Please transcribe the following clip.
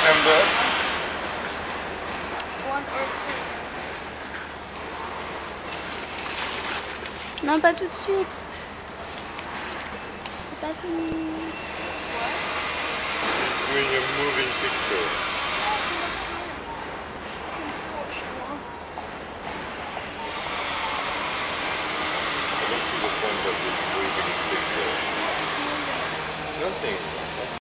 Amber? One or two. Non, pas tout de suite. C'est pas fini. Doing a moving picture.